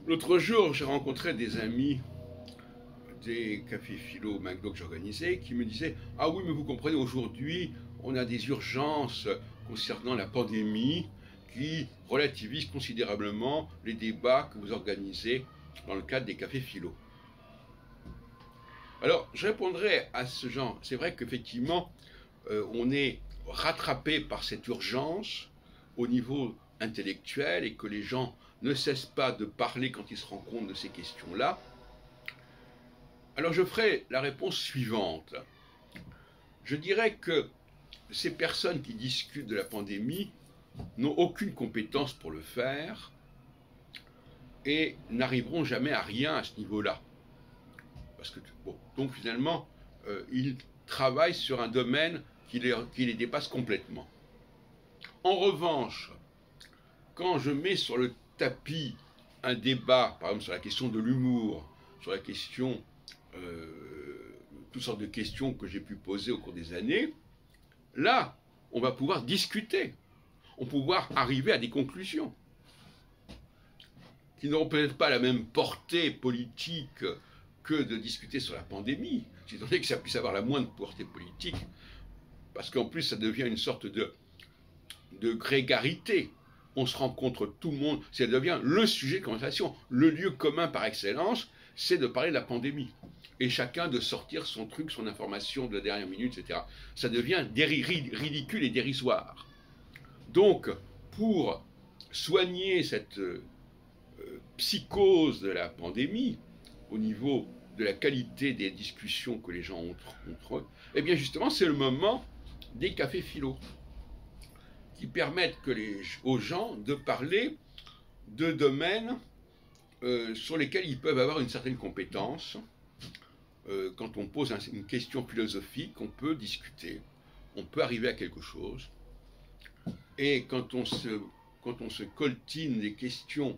L'autre jour, j'ai rencontré des amis des cafés philo McDo que j'organisais qui me disaient: ah oui, mais vous comprenez, aujourd'hui, on a des urgences concernant la pandémie qui relativisent considérablement les débats que vous organisez dans le cadre des cafés philo. Alors, je répondrai à ce genre. C'est vrai qu'effectivement, on est rattrapé par cette urgence au niveau intellectuel et que les gens ne cessent pas de parler quand ils se rendent compte de ces questions-là. Alors je ferai la réponse suivante. Je dirais que ces personnes qui discutent de la pandémie n'ont aucune compétence pour le faire et n'arriveront jamais à rien à ce niveau-là. Parce que, bon, donc finalement, ils travaillent sur un domaine qui les dépasse complètement. En revanche, quand je mets sur le tapis un débat, par exemple sur la question de l'humour, sur la question, toutes sortes de questions que j'ai pu poser au cours des années, là, on va pouvoir discuter, on va pouvoir arriver à des conclusions qui n'auront peut-être pas la même portée politique que de discuter sur la pandémie, étant donné que ça puisse avoir la moindre portée politique, parce qu'en plus ça devient une sorte de grégarité. On se rencontre tout le monde, ça devient le sujet de conversation. Le lieu commun par excellence, c'est de parler de la pandémie. Et chacun de sortir son truc, son information de la dernière minute, etc. Ça devient ridicule et dérisoire. Donc, pour soigner cette psychose de la pandémie, au niveau de la qualité des discussions que les gens ont entre eux, eh bien justement, c'est le moment des cafés philo, qui permettent aux gens de parler de domaines sur lesquels ils peuvent avoir une certaine compétence. Quand on pose une question philosophique, on peut discuter, on peut arriver à quelque chose. Et quand on se coltine des questions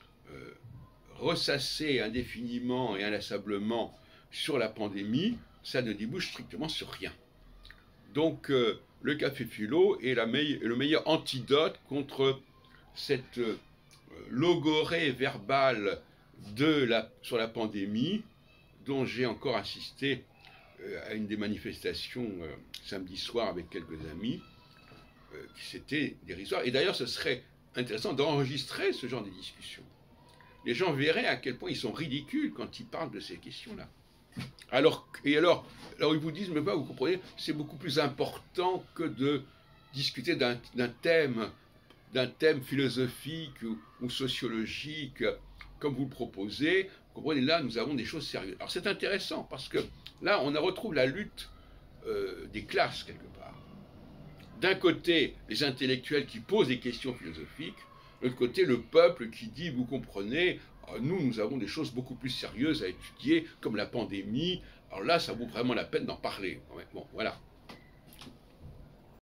ressassées indéfiniment et inlassablement sur la pandémie, ça ne débouche strictement sur rien. Donc le café philo est le meilleur antidote contre cette logorée verbale sur la pandémie, dont j'ai encore assisté à une des manifestations samedi soir avec quelques amis, qui c'était dérisoire. Et d'ailleurs, ce serait intéressant d'enregistrer ce genre de discussions. Les gens verraient à quel point ils sont ridicules quand ils parlent de ces questions-là. Alors ils vous disent, mais vous comprenez, c'est beaucoup plus important que de discuter d'un thème philosophique ou sociologique, comme vous le proposez. Vous comprenez, là, nous avons des choses sérieuses. Alors c'est intéressant, parce que là, on retrouve la lutte des classes, quelque part. D'un côté, les intellectuels qui posent des questions philosophiques, de l'autre côté, le peuple qui dit, vous comprenez, nous avons des choses beaucoup plus sérieuses à étudier, comme la pandémie. Alors là, ça vaut vraiment la peine d'en parler. Bon, voilà.